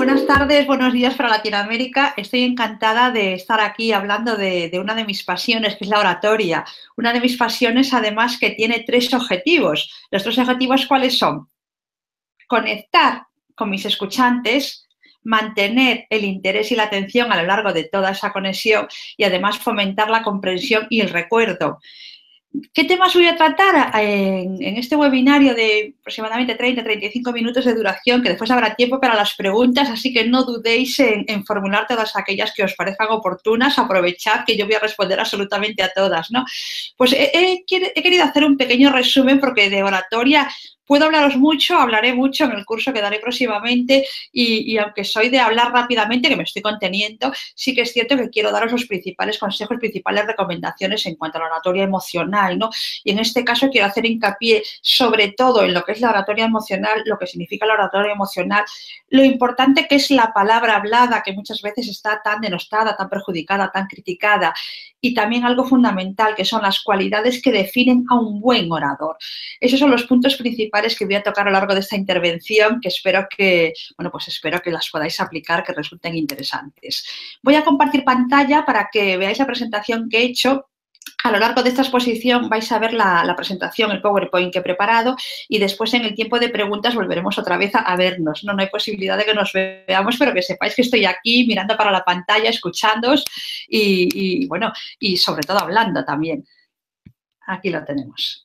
Buenas tardes, buenos días para Latinoamérica. Estoy encantada de estar aquí hablando de una de mis pasiones, que es la oratoria. Una de mis pasiones, además, que tiene 3 objetivos. ¿Los 3 objetivos cuáles son? Conectar con mis escuchantes, mantener el interés y la atención a lo largo de toda esa conexión y, además, fomentar la comprensión y el recuerdo. ¿Qué temas voy a tratar en este webinario de aproximadamente 30-35 minutos de duración, que después habrá tiempo para las preguntas, así que no dudéis en formular todas aquellas que os parezcan oportunas, aprovechad que yo voy a responder absolutamente a todas, ¿no? Pues he querido hacer un pequeño resumen porque de oratoria puedo hablaros mucho, hablaré mucho en el curso que daré próximamente y aunque soy de hablar rápidamente, que me estoy conteniendo, sí que es cierto que quiero daros los principales consejos, principales recomendaciones en cuanto a la oratoria emocional, ¿no? Y en este caso quiero hacer hincapié sobre todo en lo que es la oratoria emocional, lo que significa la oratoria emocional, lo importante que es la palabra hablada, que muchas veces está tan denostada, tan perjudicada, tan criticada, y también algo fundamental, que son las cualidades que definen a un buen orador. Esos son los puntos principales que voy a tocar a lo largo de esta intervención, que espero que, bueno, pues espero que las podáis aplicar, que resulten interesantes. Voy a compartir pantalla para que veáis la presentación que he hecho. A lo largo de esta exposición vais a ver la presentación, el PowerPoint que he preparado y después en el tiempo de preguntas volveremos otra vez a vernos. No hay posibilidad de que nos veamos, pero que sepáis que estoy aquí mirando para la pantalla, escuchándoos bueno, y sobre todo hablando también. Aquí lo tenemos.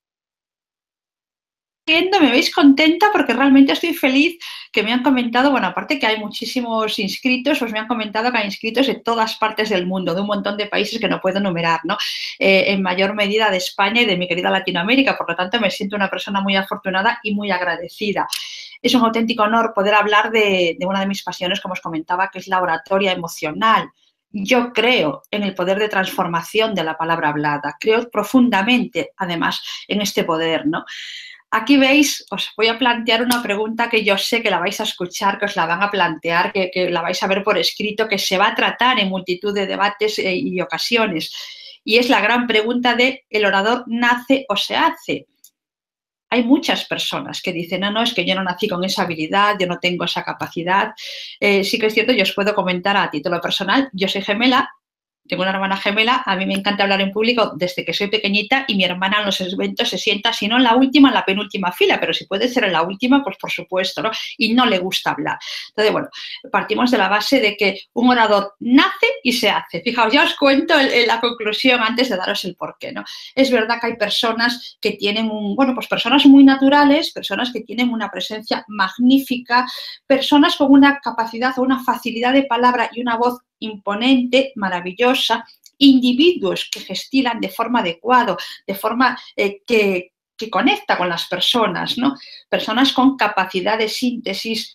Me veis contenta porque realmente estoy feliz que me han comentado, bueno, aparte que hay muchísimos inscritos, pues me han comentado que hay inscritos de todas partes del mundo, de un montón de países que no puedo enumerar, ¿no? En mayor medida de España y de mi querida Latinoamérica, por lo tanto me siento una persona muy afortunada y muy agradecida. Es un auténtico honor poder hablar de una de mis pasiones, como os comentaba, que es la oratoria emocional. Yo creo en el poder de transformación de la palabra hablada, creo profundamente, además, en este poder, ¿no? Aquí veis, os voy a plantear una pregunta que yo sé que la vais a escuchar, que os la van a plantear, que la vais a ver por escrito, que se va a tratar en multitud de debates y ocasiones. Y es la gran pregunta de ¿el orador nace o se hace? Hay muchas personas que dicen, no, es que yo no nací con esa habilidad, yo no tengo esa capacidad. Sí que es cierto, yo os puedo comentar a título personal, yo soy gemela, tengo una hermana gemela, a mí me encanta hablar en público desde que soy pequeñita y mi hermana en los eventos se sienta, si no en la última, en la penúltima fila, pero si puede ser en la última, pues por supuesto, ¿no? Y no le gusta hablar. Entonces, bueno, partimos de la base de que un orador nace y se hace. Fijaos, ya os cuento la conclusión antes de daros el porqué, ¿no? Es verdad que hay personas que tienen, pues personas muy naturales, personas que tienen una presencia magnífica, personas con una capacidad o una facilidad de palabra y una voz imponente, maravillosa, individuos que gestilan de forma adecuada, de forma que conecta con las personas, ¿no? Personas con capacidad de síntesis,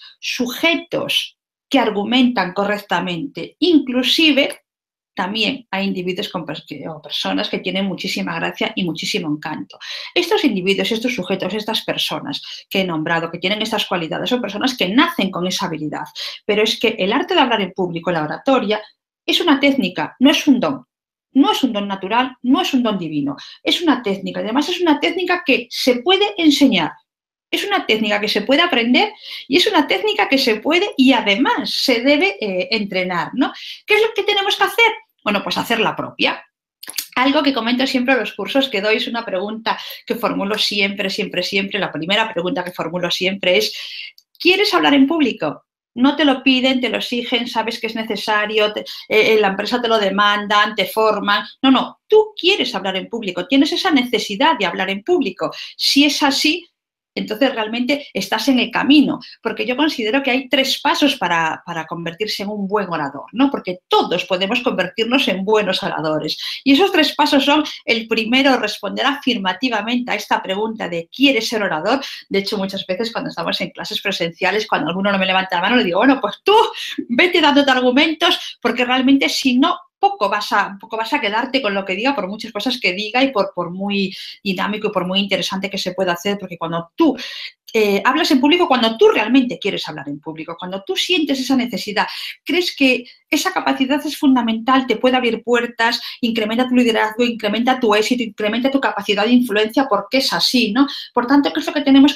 sujetos que argumentan correctamente, inclusive también hay individuos o personas que tienen muchísima gracia y muchísimo encanto. Estos individuos, estos sujetos, estas personas que he nombrado, que tienen estas cualidades, son personas que nacen con esa habilidad. Pero es que el arte de hablar en público, la oratoria, es una técnica, no es un don. No es un don natural, no es un don divino. Es una técnica. Además, es una técnica que se puede enseñar. Es una técnica que se puede aprender y es una técnica que se puede y además se debe entrenar, ¿no? ¿Qué es lo que tenemos que hacer? Bueno, pues hacer la propia. Algo que comento siempre en los cursos que doy es una pregunta que formulo siempre. La primera pregunta que formulo siempre es, ¿quieres hablar en público? No te lo piden, te lo exigen, sabes que es necesario, la empresa te lo demandan, te forman. No, tú quieres hablar en público, tienes esa necesidad de hablar en público. Si es así, entonces realmente estás en el camino, porque yo considero que hay 3 pasos para convertirse en un buen orador, ¿no? Porque todos podemos convertirnos en buenos oradores. Y esos 3 pasos son, el primero, responder afirmativamente a esta pregunta de ¿quieres ser orador? De hecho, muchas veces cuando estamos en clases presenciales, cuando alguno no me levanta la mano, le digo, bueno, pues tú vete dándote argumentos, porque realmente si no, poco vas a quedarte con lo que diga, por muchas cosas que diga y por muy dinámico y por muy interesante que se pueda hacer, porque cuando tú hablas en público, cuando tú realmente quieres hablar en público, cuando tú sientes esa necesidad, crees que esa capacidad es fundamental, te puede abrir puertas, incrementa tu liderazgo, incrementa tu éxito, incrementa tu capacidad de influencia, porque es así, ¿no? Por tanto, ¿qué es lo que tenemos que hacer?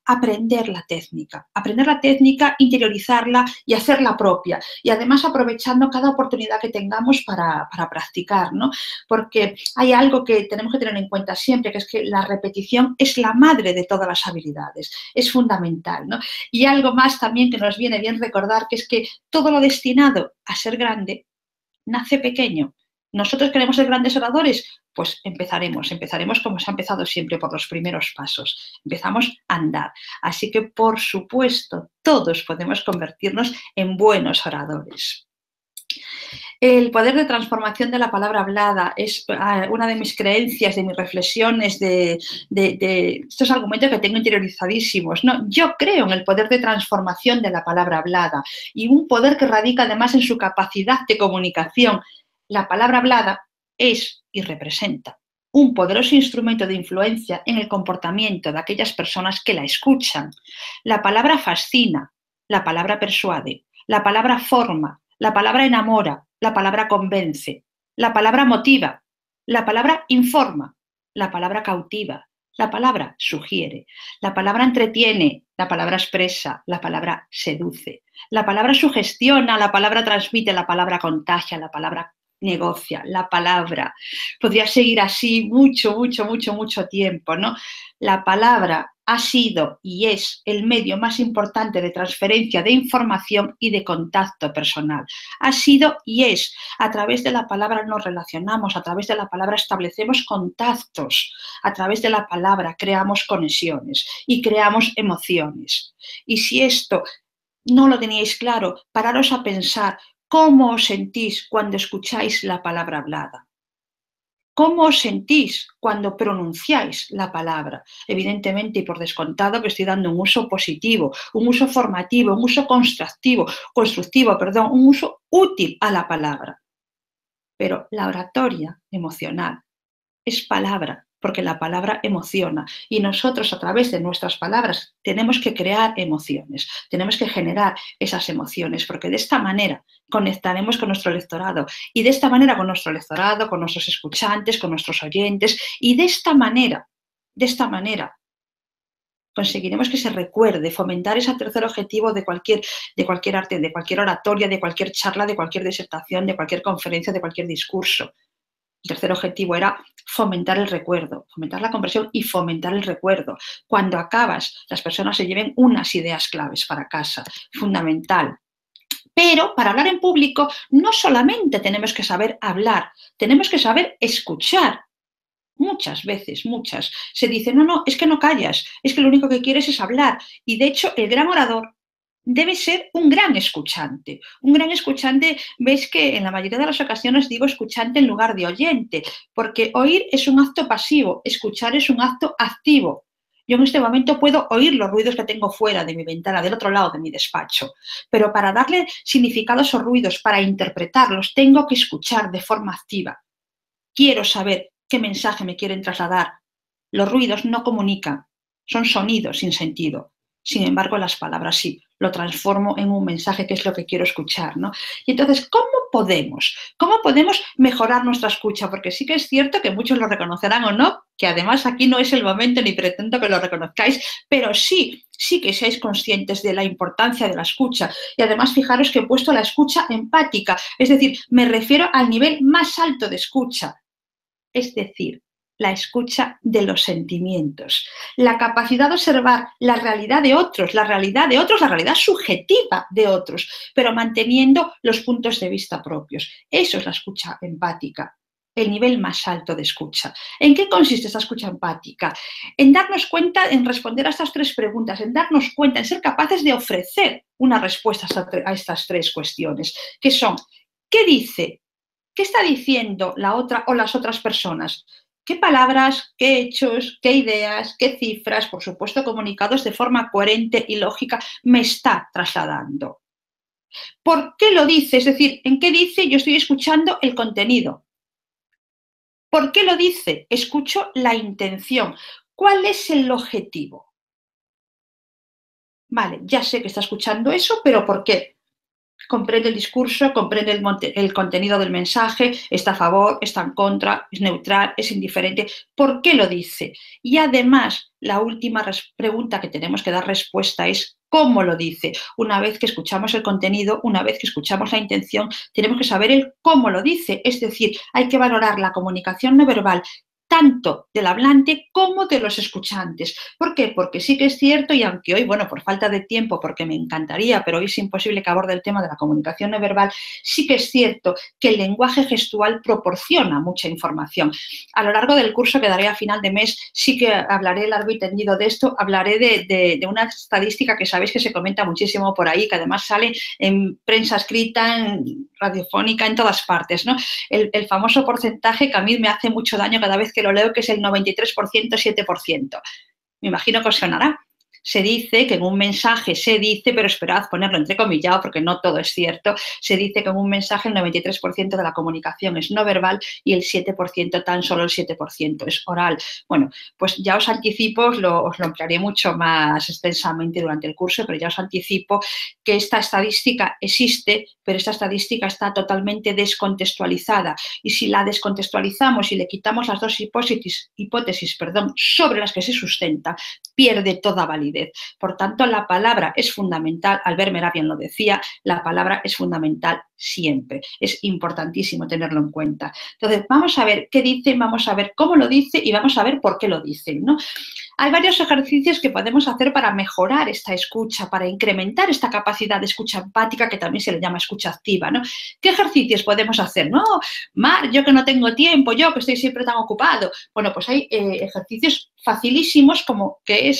aprender la técnica, interiorizarla y hacerla propia. Y además aprovechando cada oportunidad que tengamos para practicar, ¿no? Porque hay algo que tenemos que tener en cuenta siempre, que es que la repetición es la madre de todas las habilidades, es fundamental, ¿no? Y algo más también que nos viene bien recordar, que es que todo lo destinado a ser grande nace pequeño. ¿Nosotros queremos ser grandes oradores? Pues empezaremos como se ha empezado siempre, por los primeros pasos. Empezamos a andar. Así que, por supuesto, todos podemos convertirnos en buenos oradores. El poder de transformación de la palabra hablada es una de mis creencias, de mis reflexiones, de estos argumentos que tengo interiorizadísimos, ¿no? Yo creo en el poder de transformación de la palabra hablada y un poder que radica además en su capacidad de comunicación. La palabra hablada es y representa un poderoso instrumento de influencia en el comportamiento de aquellas personas que la escuchan. La palabra fascina, la palabra persuade, la palabra forma, la palabra enamora, la palabra convence, la palabra motiva, la palabra informa, la palabra cautiva, la palabra sugiere, la palabra entretiene, la palabra expresa, la palabra seduce, la palabra sugestiona, la palabra transmite, la palabra contagia, la palabra negocia, la palabra. Podría seguir así mucho tiempo, ¿no? La palabra ha sido y es el medio más importante de transferencia de información y de contacto personal. Ha sido y es. A través de la palabra nos relacionamos, a través de la palabra establecemos contactos, a través de la palabra creamos conexiones y creamos emociones. Y si esto no lo teníais claro, pararos a pensar cómo os sentís cuando escucháis la palabra hablada. ¿Cómo os sentís cuando pronunciáis la palabra? Evidentemente, y por descontado, que estoy dando un uso positivo, un uso formativo, un uso constructivo, un uso útil a la palabra. Pero la oratoria emocional es palabra, porque la palabra emociona. Y nosotros, a través de nuestras palabras, tenemos que crear emociones, tenemos que generar esas emociones, porque de esta manera conectaremos con nuestro lectorado, y de esta manera con nuestro lectorado, con nuestros escuchantes, con nuestros oyentes, y de esta manera, conseguiremos que se recuerde, fomentar ese tercer objetivo de cualquier arte, de cualquier oratoria, de cualquier charla, de cualquier disertación, de cualquier conferencia, de cualquier discurso. El tercer objetivo era fomentar el recuerdo, fomentar la conversión y fomentar el recuerdo. Cuando acabas, las personas se lleven unas ideas claves para casa, fundamental. Pero para hablar en público no solamente tenemos que saber hablar, tenemos que saber escuchar. Muchas veces, se dice, no, es que no callas, es que lo único que quieres es hablar. Y de hecho, el gran orador debe ser un gran escuchante. Un gran escuchante, ves que en la mayoría de las ocasiones digo escuchante en lugar de oyente, porque oír es un acto pasivo, escuchar es un acto activo. Yo en este momento puedo oír los ruidos que tengo fuera de mi ventana, del otro lado de mi despacho, pero para darle significado a esos ruidos, para interpretarlos, tengo que escuchar de forma activa. Quiero saber qué mensaje me quieren trasladar. Los ruidos no comunican, son sonidos sin sentido. Sin embargo, las palabras sí, lo transformo en un mensaje que es lo que quiero escuchar, ¿no? Y entonces, ¿cómo podemos mejorar nuestra escucha? Porque sí que es cierto que muchos lo reconocerán o no, que además aquí no es el momento ni pretendo que lo reconozcáis, pero sí que seáis conscientes de la importancia de la escucha. Y además, fijaros que he puesto la escucha empática, es decir, me refiero al nivel más alto de escucha, es decir, la escucha de los sentimientos, la capacidad de observar la realidad de otros, la realidad subjetiva de otros, pero manteniendo los puntos de vista propios. Eso es la escucha empática, el nivel más alto de escucha. ¿En qué consiste esta escucha empática? En darnos cuenta, en responder a estas tres preguntas, en darnos cuenta, en ser capaces de ofrecer una respuesta a estas tres cuestiones, que son, ¿qué dice? ¿Qué está diciendo la otra o las otras personas? ¿Qué palabras, qué hechos, qué ideas, qué cifras, por supuesto comunicados de forma coherente y lógica, me está trasladando? ¿Por qué lo dice? Es decir, ¿en qué dice? Yo estoy escuchando el contenido. ¿Por qué lo dice? Escucho la intención. ¿Cuál es el objetivo? Vale, ya sé que está escuchando eso, pero ¿por qué? comprende el discurso, comprende el contenido del mensaje, está a favor, está en contra, es neutral, es indiferente. ¿Por qué lo dice? Y además, la última pregunta que tenemos que dar respuesta es ¿cómo lo dice? Una vez que escuchamos el contenido, una vez que escuchamos la intención, tenemos que saber el cómo lo dice. Es decir, hay que valorar la comunicación no verbal tanto del hablante como de los escuchantes. ¿Por qué? Porque sí que es cierto, y aunque hoy, bueno, por falta de tiempo, porque me encantaría, pero hoy es imposible que aborde el tema de la comunicación no verbal, sí que es cierto que el lenguaje gestual proporciona mucha información. A lo largo del curso que daré a final de mes, sí que hablaré largo y tendido de esto, hablaré de una estadística que sabéis que se comenta muchísimo por ahí, que además sale en prensa escrita, en radiofónica, en todas partes, ¿no? El famoso porcentaje que a mí me hace mucho daño cada vez que lo leo, que es el 93%, 7%. Me imagino que os sonará. Se dice que en un mensaje, pero esperad ponerlo entrecomillado porque no todo es cierto, se dice que en un mensaje el 93% de la comunicación es no verbal y el 7%, tan solo el 7% es oral. Bueno, pues ya os anticipo, os lo ampliaré mucho más extensamente durante el curso, pero ya os anticipo que esta estadística existe, pero esta estadística está totalmente descontextualizada y si la descontextualizamos y le quitamos las dos hipótesis sobre las que se sustenta, pierde toda validez. Por tanto, la palabra es fundamental, Albert Mehrabian lo decía, la palabra es fundamental siempre. Es importantísimo tenerlo en cuenta. Entonces, vamos a ver qué dice, vamos a ver cómo lo dice y vamos a ver por qué lo dice, ¿no? Hay varios ejercicios que podemos hacer para mejorar esta escucha, para incrementar esta capacidad de escucha empática, que también se le llama escucha activa, ¿no? ¿Qué ejercicios podemos hacer? No, Mar, yo que no tengo tiempo, yo que estoy siempre tan ocupado. Bueno, pues hay ejercicios facilísimos como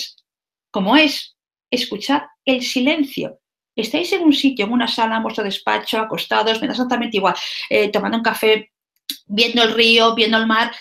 es escuchar el silencio. Estáis en un sitio, en una sala, en vuestro despacho, acostados, me da exactamente igual, tomando un café, viendo el río, viendo el mar,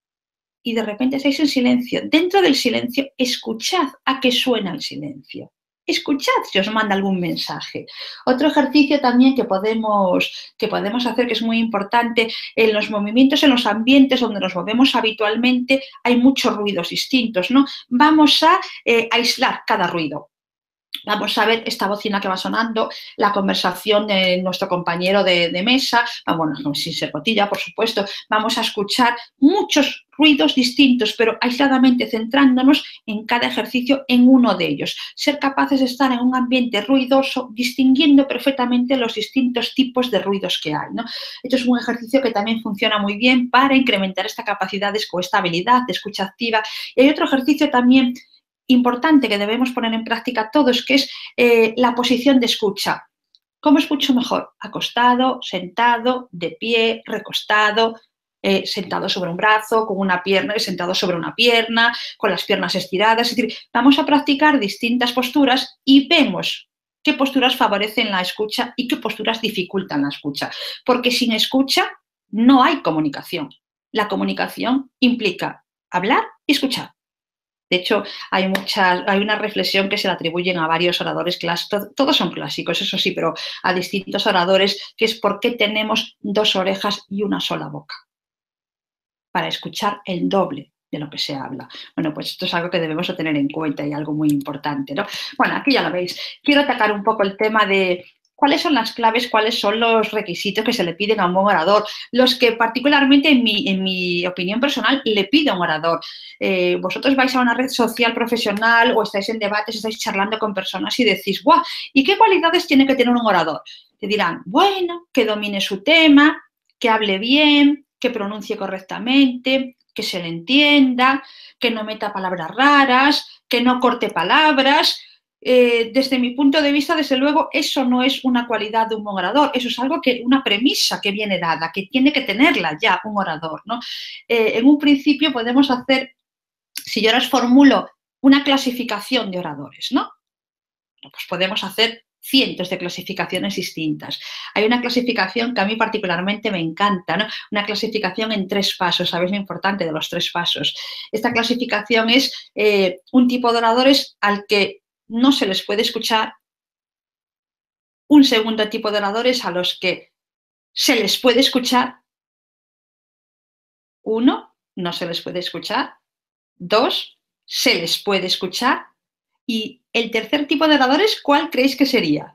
y de repente estáis en silencio. Dentro del silencio, escuchad a qué suena el silencio. Escuchad si os manda algún mensaje. Otro ejercicio también que podemos hacer, que es muy importante, en los movimientos, en los ambientes donde nos movemos habitualmente, hay muchos ruidos distintos, ¿no? Vamos a aislar cada ruido. Vamos a ver esta bocina que va sonando, la conversación de nuestro compañero de mesa, bueno, sin ser cotilla, por supuesto. Vamos a escuchar muchos ruidos distintos, pero aisladamente centrándonos en cada ejercicio en uno de ellos. Ser capaces de estar en un ambiente ruidoso, distinguiendo perfectamente los distintos tipos de ruidos que hay, ¿no? Esto es un ejercicio que también funciona muy bien para incrementar esta capacidad de habilidad, de escucha activa. Y hay otro ejercicio también importante que debemos poner en práctica todos, que es la posición de escucha. ¿Cómo escucho mejor? Acostado, sentado, de pie, recostado, sentado sobre un brazo, con una pierna, sentado sobre una pierna, con las piernas estiradas. Es decir, vamos a practicar distintas posturas y vemos qué posturas favorecen la escucha y qué posturas dificultan la escucha. Porque sin escucha no hay comunicación. La comunicación implica hablar y escuchar. De hecho, hay una reflexión que se le atribuyen a varios oradores clásicos, todos son clásicos, eso sí, pero a distintos oradores, que es por qué tenemos dos orejas y una sola boca, para escuchar el doble de lo que se habla. Bueno, pues esto es algo que debemos tener en cuenta y algo muy importante, ¿no? Bueno, aquí ya lo veis. Quiero atacar un poco el tema de cuáles son las claves, cuáles son los requisitos que se le piden a un buen orador, los que particularmente en mi opinión personal le pido a un orador. Vosotros vais a una red social profesional o estáis en debates, estáis charlando con personas y decís, ¡guau! ¿Y qué cualidades tiene que tener un orador? Te dirán, bueno, que domine su tema, que hable bien, que pronuncie correctamente, que se le entienda, que no meta palabras raras, que no corte palabras. Desde mi punto de vista, desde luego, eso no es una cualidad de un buen orador, eso es una premisa que viene dada, que tiene que tenerla ya un orador, ¿no? En un principio podemos hacer, si yo ahora os formulo una clasificación de oradores, ¿no? Pues podemos hacer cientos de clasificaciones distintas. Hay una clasificación que a mí particularmente me encanta, ¿no? Una clasificación en 3 pasos. ¿Sabéis lo importante de los 3 pasos? Esta clasificación es un tipo de oradores al que no se les puede escuchar, un segundo tipo de oradores a los que se les puede escuchar, 1, no se les puede escuchar, 2, se les puede escuchar, y el tercer tipo de oradores, ¿cuál creéis que sería?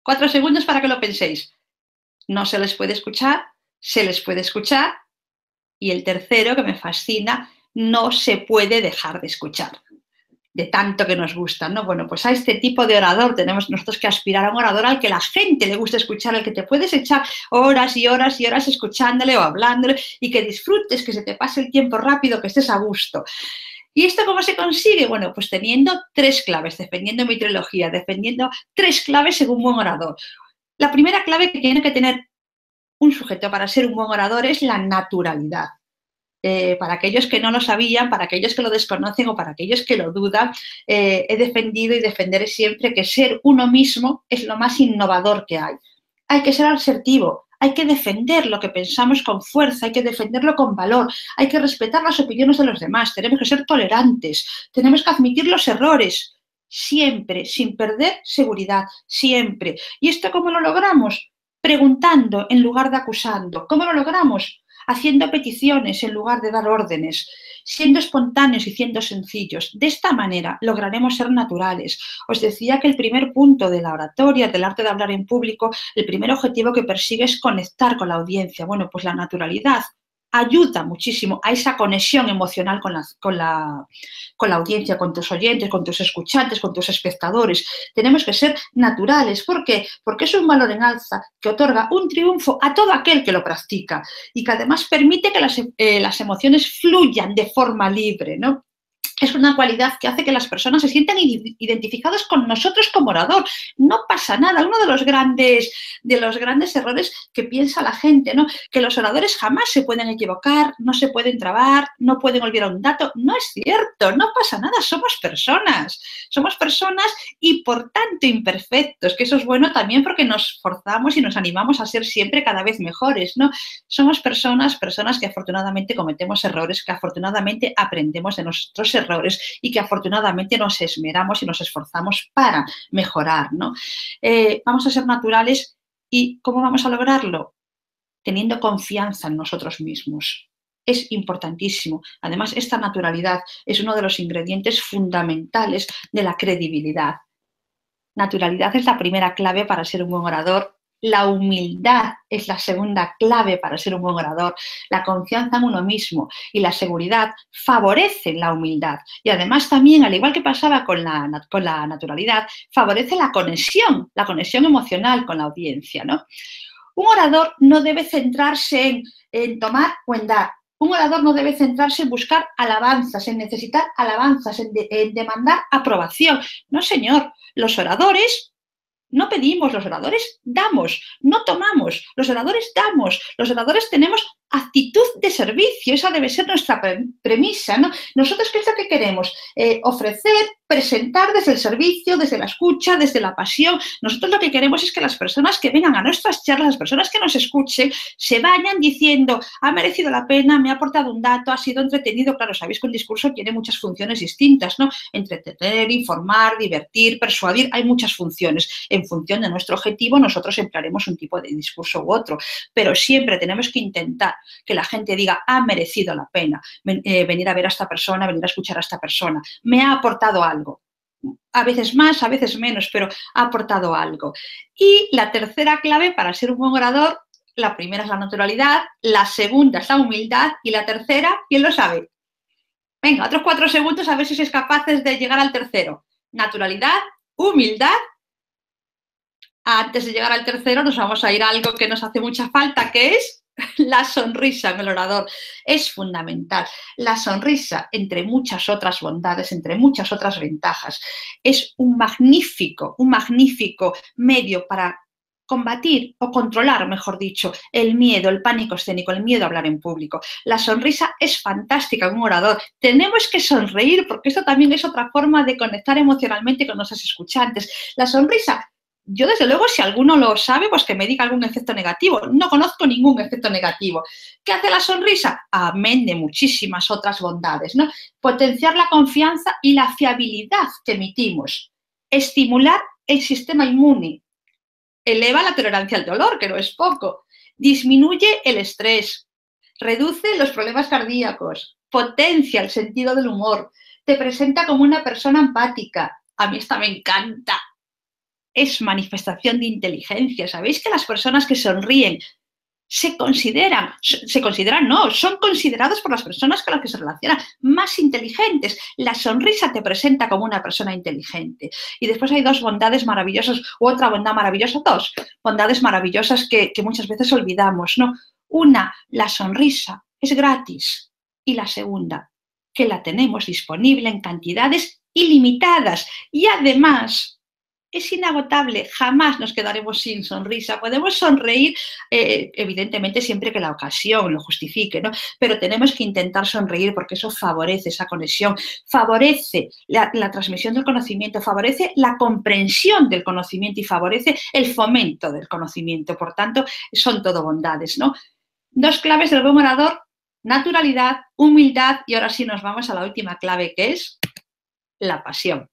4 segundos para que lo penséis. No se les puede escuchar, se les puede escuchar. Y el tercero, que me fascina, no se puede dejar de escuchar, de tanto que nos gusta, ¿no? Bueno, pues a este tipo de orador tenemos nosotros que aspirar a un orador al que la gente le guste escuchar, al que te puedes echar horas y horas y horas escuchándole o hablándole y que disfrutes, que se te pase el tiempo rápido, que estés a gusto. ¿Y esto cómo se consigue? Bueno, pues teniendo 3 claves, defendiendo mi trilogía, defendiendo 3 claves según buen orador. La primera clave que tiene que tener un sujeto para ser un buen orador es la naturalidad. Para aquellos que no lo sabían, para aquellos que lo desconocen o para aquellos que lo dudan, he defendido y defenderé siempre que ser uno mismo es lo más innovador que hay. Hay que ser asertivo, hay que defender lo que pensamos con fuerza, hay que defenderlo con valor, hay que respetar las opiniones de los demás, tenemos que ser tolerantes, tenemos que admitir los errores, siempre, sin perder seguridad, siempre. ¿Y esto cómo lo logramos? Preguntando en lugar de acusando. ¿Cómo lo logramos? Haciendo peticiones en lugar de dar órdenes, siendo espontáneos y siendo sencillos. De esta manera lograremos ser naturales. Os decía que el primer punto de la oratoria, del arte de hablar en público, el primer objetivo que persigue es conectar con la audiencia. Bueno, pues la naturalidad ayuda muchísimo a esa conexión emocional con la audiencia, con tus oyentes, con tus escuchantes, con tus espectadores. Tenemos que ser naturales. ¿Por qué? Porque es un valor en alza que otorga un triunfo a todo aquel que lo practica y que además permite que las emociones fluyan de forma libre, ¿no? Es una cualidad que hace que las personas se sientan identificadas con nosotros como orador. No pasa nada. Uno de los grandes errores que piensa la gente, ¿no? Que los oradores jamás se pueden equivocar, no se pueden trabar, no pueden olvidar un dato. No es cierto, no pasa nada. Somos personas y por tanto imperfectos, que eso es bueno también porque nos forzamos y nos animamos a ser siempre cada vez mejores, ¿no? Somos personas que afortunadamente cometemos errores, que afortunadamente aprendemos de nuestros errores y que afortunadamente nos esmeramos y nos esforzamos para mejorar, ¿no? Vamos a ser naturales y ¿cómo vamos a lograrlo? Teniendo confianza en nosotros mismos. Es importantísimo. Además, esta naturalidad es uno de los ingredientes fundamentales de la credibilidad. Naturalidad es la primera clave para ser un buen orador. La humildad es la segunda clave para ser un buen orador. La confianza en uno mismo y la seguridad favorecen la humildad. Y además también, al igual que pasaba con la naturalidad, favorece la conexión emocional con la audiencia, ¿no? Un orador no debe centrarse en tomar o en dar. Un orador no debe centrarse en buscar alabanzas, en necesitar alabanzas, en demandar aprobación. No, señor. Los oradores no pedimos, los oradores damos, no tomamos, los oradores damos, los oradores tenemos actitud de servicio, esa debe ser nuestra premisa, ¿no? Nosotros, ¿qué es lo que queremos? Ofrecer, presentar desde el servicio, desde la escucha, desde la pasión. Nosotros lo que queremos es que las personas que vengan a nuestras charlas, las personas que nos escuchen, se vayan diciendo, ha merecido la pena, me ha aportado un dato, ha sido entretenido. Claro, sabéis que un discurso tiene muchas funciones distintas, ¿no? Entretener, informar, divertir, persuadir, hay muchas funciones. En función de nuestro objetivo, nosotros emplearemos un tipo de discurso u otro, pero siempre tenemos que intentar que la gente diga, ha merecido la pena venir a ver a esta persona, venir a escuchar a esta persona, me ha aportado algo. A veces más, a veces menos, pero ha aportado algo. Y la tercera clave para ser un buen orador, la primera es la naturalidad, la segunda es la humildad y la tercera, ¿quién lo sabe? Venga, otros 4 segundos a ver si sois capaces de llegar al tercero. Naturalidad, humildad. Antes de llegar al tercero nos vamos a ir a algo que nos hace mucha falta, que es la sonrisa en el orador. Es fundamental. La sonrisa, entre muchas otras bondades, entre muchas otras ventajas, es un magnífico medio para combatir o controlar, mejor dicho, el miedo, el pánico escénico, el miedo a hablar en público. La sonrisa es fantástica en un orador. Tenemos que sonreír porque esto también es otra forma de conectar emocionalmente con nuestros escuchantes. La sonrisa, yo desde luego, si alguno lo sabe, pues que me diga algún efecto negativo. No conozco ningún efecto negativo. ¿Qué hace la sonrisa? Amén de muchísimas otras bondades, ¿no? Potenciar la confianza y la fiabilidad que emitimos. Estimular el sistema inmune. Eleva la tolerancia al dolor, que no es poco. Disminuye el estrés. Reduce los problemas cardíacos. Potencia el sentido del humor. Te presenta como una persona empática. A mí esta me encanta. es manifestación de inteligencia. ¿Sabéis que las personas que sonríen son considerados por las personas con las que se relacionan más inteligentes? La sonrisa te presenta como una persona inteligente. Y después hay dos bondades maravillosas, u otra bondad maravillosa, dos bondades maravillosas que muchas veces olvidamos, ¿no? Una, la sonrisa es gratis. Y la segunda, que la tenemos disponible en cantidades ilimitadas. Y además es inagotable, jamás nos quedaremos sin sonrisa. Podemos sonreír, evidentemente, siempre que la ocasión lo justifique, ¿no? Pero tenemos que intentar sonreír porque eso favorece esa conexión, favorece la transmisión del conocimiento, favorece la comprensión del conocimiento y favorece el fomento del conocimiento. Por tanto, son todo bondades, ¿no? Dos claves del buen orador: naturalidad, humildad, y ahora sí nos vamos a la última clave, que es la pasión.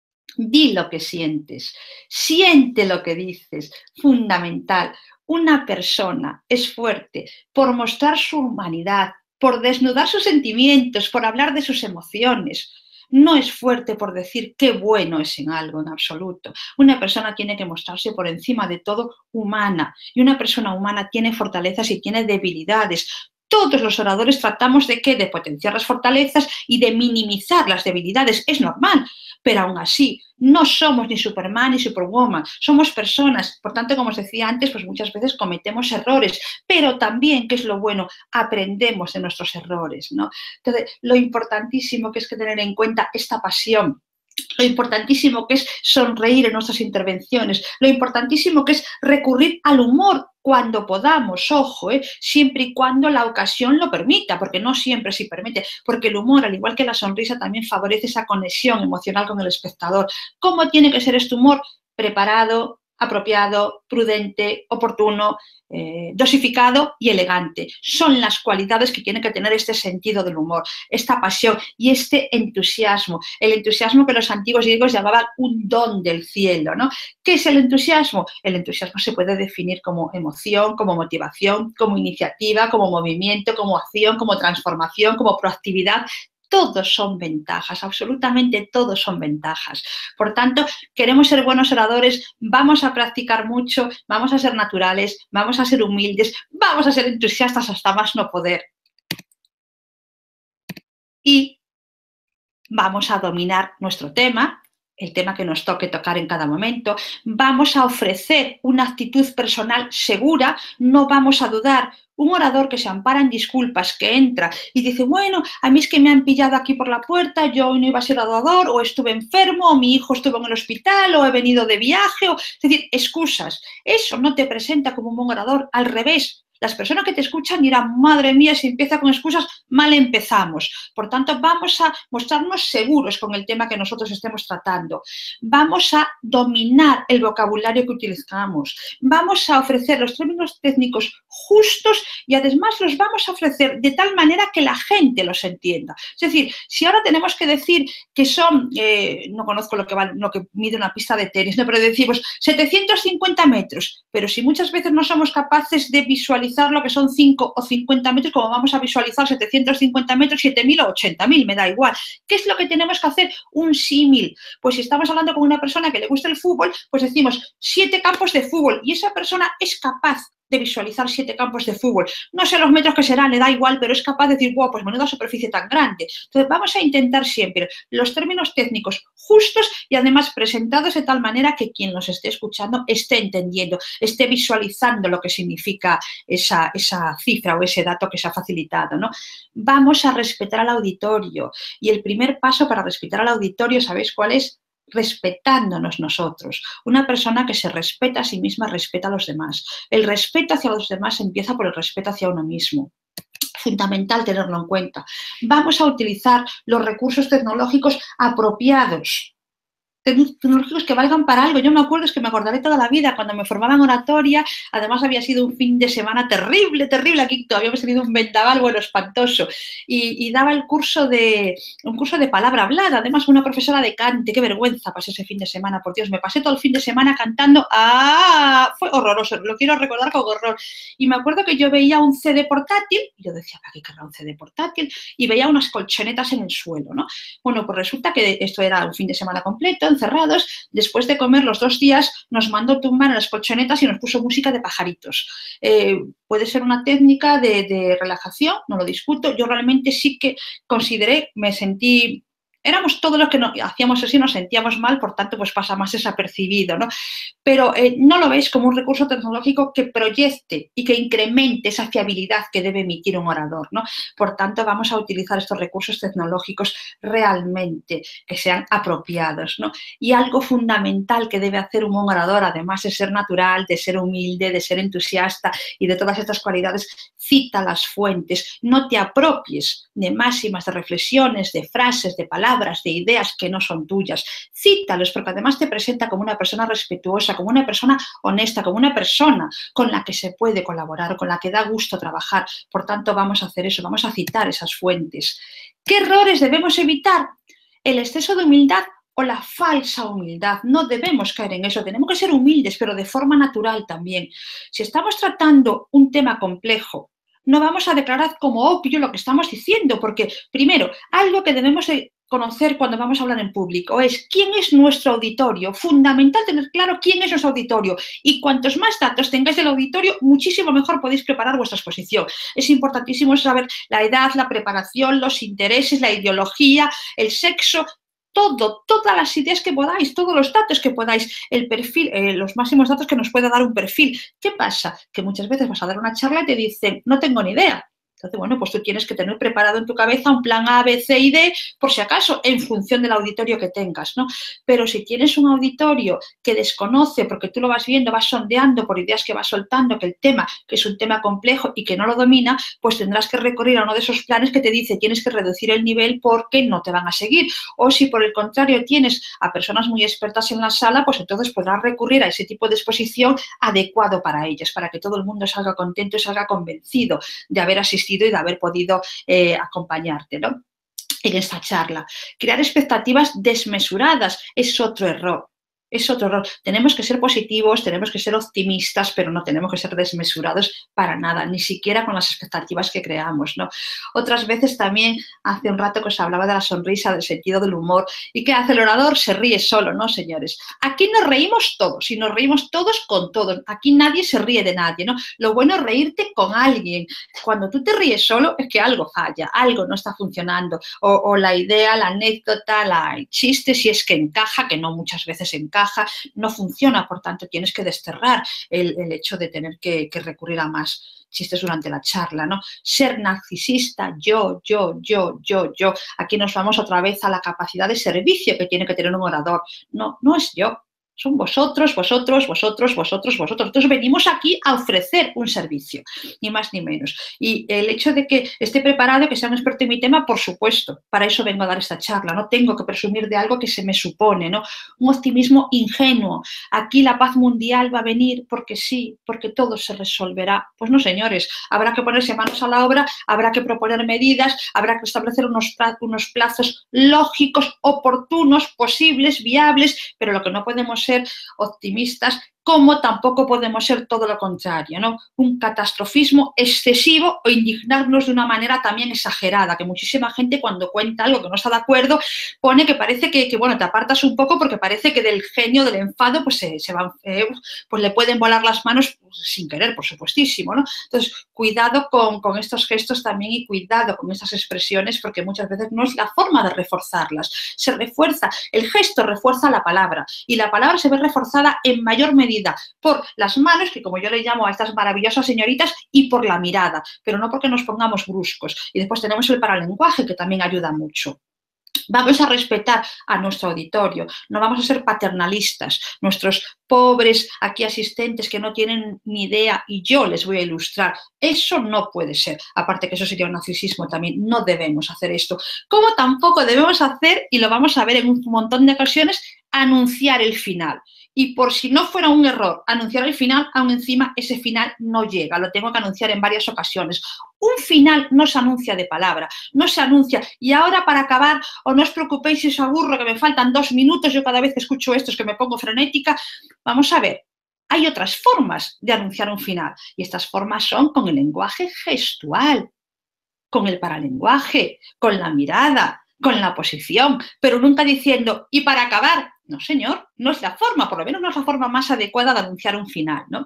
Di lo que sientes, siente lo que dices, fundamental. Una persona es fuerte por mostrar su humanidad, por desnudar sus sentimientos, por hablar de sus emociones. No es fuerte por decir qué bueno es en algo, en absoluto. Una persona tiene que mostrarse por encima de todo humana, y una persona humana tiene fortalezas y tiene debilidades. Todos los oradores tratamos de ¿qué? De potenciar las fortalezas y de minimizar las debilidades. Es normal, pero aún así no somos ni Superman ni Superwoman, somos personas. Por tanto, como os decía antes, pues muchas veces cometemos errores, pero también, ¿qué es lo bueno? Aprendemos de nuestros errores, ¿no? Entonces, lo importantísimo que es que tener en cuenta esta pasión, lo importantísimo que es sonreír en nuestras intervenciones, lo importantísimo que es recurrir al humor cuando podamos, ojo, siempre y cuando la ocasión lo permita, porque no siempre se permite, porque el humor, al igual que la sonrisa, también favorece esa conexión emocional con el espectador. ¿Cómo tiene que ser este humor? Preparado, apropiado, prudente, oportuno, dosificado y elegante. Son las cualidades que tiene que tener este sentido del humor, esta pasión y este entusiasmo. El entusiasmo que los antiguos griegos llamaban un don del cielo, ¿no? ¿Qué es el entusiasmo? El entusiasmo se puede definir como emoción, como motivación, como iniciativa, como movimiento, como acción, como transformación, como proactividad. Todos son ventajas, absolutamente todos son ventajas. Por tanto, queremos ser buenos oradores, vamos a practicar mucho, vamos a ser naturales, vamos a ser humildes, vamos a ser entusiastas hasta más no poder. Y vamos a dominar nuestro tema, el tema que nos toque tocar en cada momento. Vamos a ofrecer una actitud personal segura, no vamos a dudar. Un orador que se ampara en disculpas, que entra y dice, bueno, a mí es que me han pillado aquí por la puerta, yo hoy no iba a ser orador, o estuve enfermo, o mi hijo estuvo en el hospital, o he venido de viaje, es decir, excusas. Eso no te presenta como un buen orador, al revés. Las personas que te escuchan dirán, madre mía, si empieza con excusas, mal empezamos. Por tanto, vamos a mostrarnos seguros con el tema que nosotros estemos tratando. Vamos a dominar el vocabulario que utilizamos. Vamos a ofrecer los términos técnicos justos y además los vamos a ofrecer de tal manera que la gente los entienda. Es decir, si ahora tenemos que decir que son, no conozco lo que mide una pista de tenis, ¿no? Pero decimos 750 metros, pero si muchas veces no somos capaces de visualizar lo que son 5 o 50 metros, como vamos a visualizar 750 metros, 7.000 o 80.000, me da igual. ¿Qué es lo que tenemos que hacer? Un símil. Pues si estamos hablando con una persona que le gusta el fútbol, pues decimos 7 campos de fútbol y esa persona es capaz de visualizar 7 campos de fútbol. No sé los metros que serán, le da igual, pero es capaz de decir, wow, pues menuda superficie tan grande. Entonces vamos a intentar siempre los términos técnicos justos y además presentados de tal manera que quien nos esté escuchando esté entendiendo, esté visualizando lo que significa esa cifra o ese dato que se ha facilitado, ¿no? Vamos a respetar al auditorio y el primer paso para respetar al auditorio, ¿sabéis cuál es? Respetándonos nosotros. Una persona que se respeta a sí misma respeta a los demás. El respeto hacia los demás empieza por el respeto hacia uno mismo. Fundamental tenerlo en cuenta. Vamos a utilizar los recursos tecnológicos apropiados, tecnológicos que valgan para algo. Yo me acuerdo, es que me acordaré toda la vida, cuando me formaba en oratoria, además había sido un fin de semana terrible, terrible, aquí todavía hemos tenido un vendaval, bueno, espantoso, y daba un curso de palabra hablada, además una profesora de cante, qué vergüenza pasé ese fin de semana, por Dios, me pasé todo el fin de semana cantando, fue horroroso, lo quiero recordar con horror, y me acuerdo que yo veía un CD portátil, y yo decía, ¿para qué querrá un CD portátil? Y veía unas colchonetas en el suelo, ¿no? Bueno, pues resulta que esto era un fin de semana completo, encerrados, después de comer los 2 días nos mandó tumbar en las colchonetas y nos puso música de pajaritos. Puede ser una técnica de relajación, no lo discuto. Yo realmente sí que consideré, me sentí... Éramos todos los que no, hacíamos así, nos sentíamos mal, por tanto, pues pasa más desapercibido, ¿no? Pero no lo veis como un recurso tecnológico que proyecte y que incremente esa fiabilidad que debe emitir un orador, ¿no? Por tanto, vamos a utilizar estos recursos tecnológicos realmente que sean apropiados, ¿no? Y algo fundamental que debe hacer un buen orador, además de ser natural, de ser humilde, de ser entusiasta y de todas estas cualidades, cita las fuentes, no te apropies de máximas, de reflexiones, de frases, de palabras, de ideas que no son tuyas. Cítalos, porque además te presenta como una persona respetuosa, como una persona honesta, como una persona con la que se puede colaborar, con la que da gusto trabajar. Por tanto, vamos a hacer eso, vamos a citar esas fuentes. ¿Qué errores debemos evitar? El exceso de humildad o la falsa humildad. No debemos caer en eso, tenemos que ser humildes, pero de forma natural también. Si estamos tratando un tema complejo, no vamos a declarar como obvio lo que estamos diciendo, porque, primero, algo que debemos de conocer cuando vamos a hablar en público es quién es nuestro auditorio. Fundamental tener claro quién es nuestro auditorio, y cuantos más datos tengáis del auditorio, muchísimo mejor podéis preparar vuestra exposición. Es importantísimo saber la edad, la preparación, los intereses, la ideología, el sexo, todo, todas las ideas que podáis, todos los datos que podáis, el perfil, los máximos datos que nos pueda dar un perfil. ¿Qué pasa? Que muchas veces vas a dar una charla y te dicen, no tengo ni idea. Entonces, bueno, pues tú tienes que tener preparado en tu cabeza un plan A, B, C y D, por si acaso, en función del auditorio que tengas, ¿no? Pero si tienes un auditorio que desconoce, porque tú lo vas viendo, vas sondeando por ideas que vas soltando, que el tema, que es un tema complejo y que no lo domina, pues tendrás que recurrir a uno de esos planes que te dice tienes que reducir el nivel porque no te van a seguir. O si por el contrario tienes a personas muy expertas en la sala, pues entonces podrás recurrir a ese tipo de exposición adecuado para ellas, para que todo el mundo salga contento y salga convencido de haber asistido y de haber podido acompañarte, ¿no? En esta charla. Crear expectativas desmesuradas es otro error. Es otro error. Tenemos que ser positivos, tenemos que ser optimistas, pero no tenemos que ser desmesurados para nada, ni siquiera con las expectativas que creamos, ¿no? Otras veces también, hace un rato que os hablaba de la sonrisa, del sentido del humor. ¿Y qué hace el orador? Se ríe solo, ¿no, señores? Aquí nos reímos todos, y nos reímos todos con todos. Aquí nadie se ríe de nadie, ¿no? Lo bueno es reírte con alguien. Cuando tú te ríes solo es que algo falla, algo no está funcionando. O la idea, la anécdota, el chiste, si es que encaja, que no muchas veces encaja, no funciona, por tanto tienes que desterrar el hecho de tener que recurrir a más chistes durante la charla, ¿no? Ser narcisista, yo. Aquí nos vamos otra vez a la capacidad de servicio que tiene que tener un orador. No, no es yo. Son vosotros. Entonces venimos aquí a ofrecer un servicio, ni más ni menos. Y el hecho de que esté preparado, que sea un experto en mi tema, por supuesto, para eso vengo a dar esta charla. No tengo que presumir de algo que se me supone, ¿no? Un optimismo ingenuo. Aquí la paz mundial va a venir porque sí, porque todo se resolverá. Pues no, señores, habrá que ponerse manos a la obra, habrá que proponer medidas, habrá que establecer unos plazos lógicos, oportunos, posibles, viables, pero lo que no podemos ser optimistas, como tampoco podemos ser todo lo contrario, ¿no? Un catastrofismo excesivo o indignarnos de una manera también exagerada, que muchísima gente cuando cuenta algo que no está de acuerdo pone que parece que bueno, te apartas un poco porque parece que del genio, del enfado, pues se van, pues le pueden volar las manos sin querer, por supuestísimo, ¿no? Entonces, cuidado con estos gestos también y cuidado con estas expresiones, porque muchas veces no es la forma de reforzarlas. Se refuerza, el gesto refuerza la palabra y la palabra se ve reforzada en mayor medida por las manos, que como yo le llamo a estas maravillosas señoritas, y por la mirada, pero no porque nos pongamos bruscos. Y después tenemos el paralenguaje, que también ayuda mucho. Vamos a respetar a nuestro auditorio, no vamos a ser paternalistas. Nuestros pobres aquí asistentes que no tienen ni idea y yo les voy a ilustrar. Eso no puede ser. Aparte que eso sería un narcisismo también. No debemos hacer esto. Como tampoco debemos hacer, y lo vamos a ver en un montón de ocasiones, anunciar el final. Y por si no fuera un error anunciar el final, aún encima ese final no llega. Lo tengo que anunciar en varias ocasiones. Un final no se anuncia de palabra, no se anuncia. Y ahora para acabar, o no os preocupéis si os aburro, que me faltan 2 minutos, yo cada vez que escucho esto es que me pongo frenética. Vamos a ver, hay otras formas de anunciar un final. Y estas formas son con el lenguaje gestual, con el paralenguaje, con la mirada, con la posición, pero nunca diciendo, y para acabar. No, señor, no es la forma, por lo menos no es la forma más adecuada de anunciar un final, ¿no?